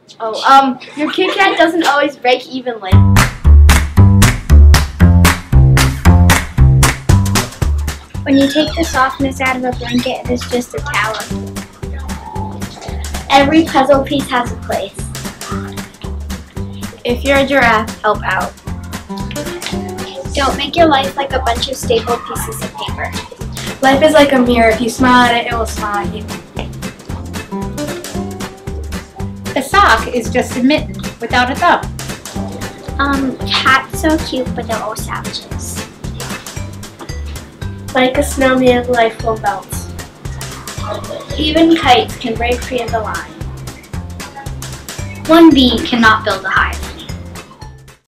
Your Kit Kat doesn't always break evenly. When you take the softness out of a blanket, it is just a tower. Every puzzle piece has a place. If you're a giraffe, help out. Don't make your life like a bunch of stapled pieces of paper. Life is like a mirror. If you smile at it, it will smile at you. A sock is just a mitten without a thumb. Cats are cute, but they're all savages. Like a snowman, life will melt. Even kites can break free of the line. One bee cannot build a hive.